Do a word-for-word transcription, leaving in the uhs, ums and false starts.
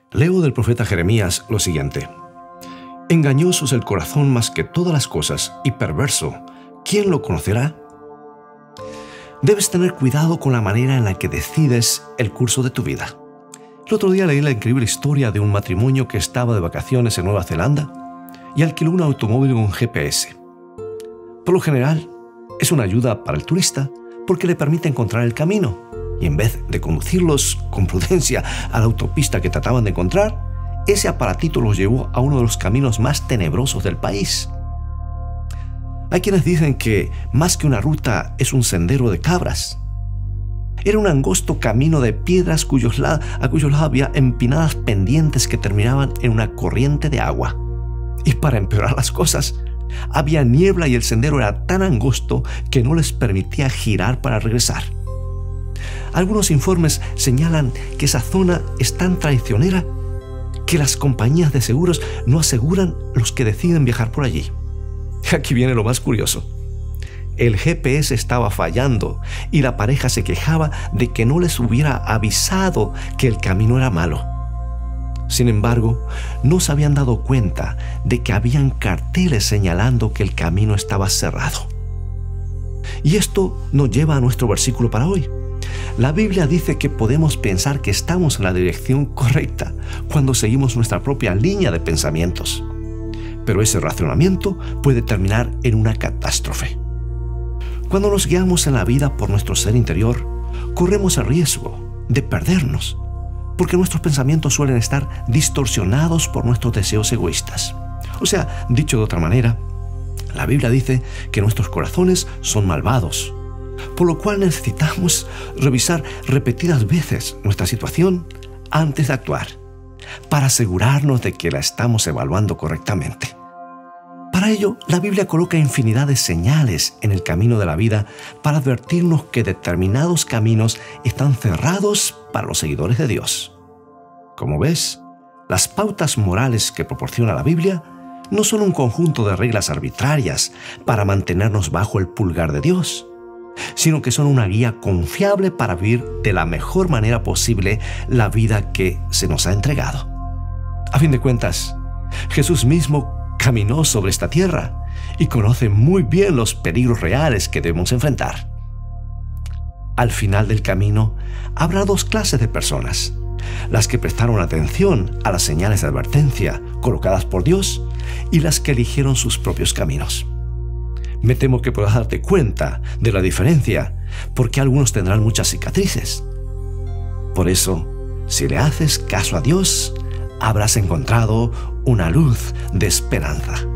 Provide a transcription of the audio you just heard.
Leo del profeta Jeremías lo siguiente: engañoso es el corazón más que todas las cosas y perverso, ¿quién lo conocerá? Debes tener cuidado con la manera en la que decides el curso de tu vida. El otro día leí la increíble historia de un matrimonio que estaba de vacaciones en Nueva Zelanda y alquiló un automóvil con G P S. Por lo general, es una ayuda para el turista porque le permite encontrar el camino, y en vez de conducirlos con prudencia a la autopista que trataban de encontrar, ese aparatito los llevó a uno de los caminos más tenebrosos del país. Hay quienes dicen que más que una ruta es un sendero de cabras. Era un angosto camino de piedras cuyos la- a cuyos lados había empinadas pendientes que terminaban en una corriente de agua. Y para empeorar las cosas, había niebla y el sendero era tan angosto que no les permitía girar para regresar. Algunos informes señalan que esa zona es tan traicionera que las compañías de seguros no aseguran los que deciden viajar por allí. Aquí viene lo más curioso. El G P S estaba fallando y la pareja se quejaba de que no les hubiera avisado que el camino era malo. Sin embargo, no se habían dado cuenta de que habían carteles señalando que el camino estaba cerrado. Y esto nos lleva a nuestro versículo para hoy. La Biblia dice que podemos pensar que estamos en la dirección correcta cuando seguimos nuestra propia línea de pensamientos. Pero ese razonamiento puede terminar en una catástrofe. Cuando nos guiamos en la vida por nuestro ser interior, corremos el riesgo de perdernos, porque nuestros pensamientos suelen estar distorsionados por nuestros deseos egoístas. O sea, dicho de otra manera, la Biblia dice que nuestros corazones son malvados, por lo cual necesitamos revisar repetidas veces nuestra situación antes de actuar, para asegurarnos de que la estamos evaluando correctamente. Para ello, la Biblia coloca infinidad de señales en el camino de la vida para advertirnos que determinados caminos están cerrados para los seguidores de Dios. Como ves, las pautas morales que proporciona la Biblia no son un conjunto de reglas arbitrarias para mantenernos bajo el pulgar de Dios, sino que son una guía confiable para vivir de la mejor manera posible la vida que se nos ha entregado. A fin de cuentas, Jesús mismo caminó sobre esta tierra y conoce muy bien los peligros reales que debemos enfrentar. Al final del camino, habrá dos clases de personas: las que prestaron atención a las señales de advertencia colocadas por Dios y las que eligieron sus propios caminos. Me temo que podrás darte cuenta de la diferencia, porque algunos tendrán muchas cicatrices. Por eso, si le haces caso a Dios, habrás encontrado una luz de esperanza.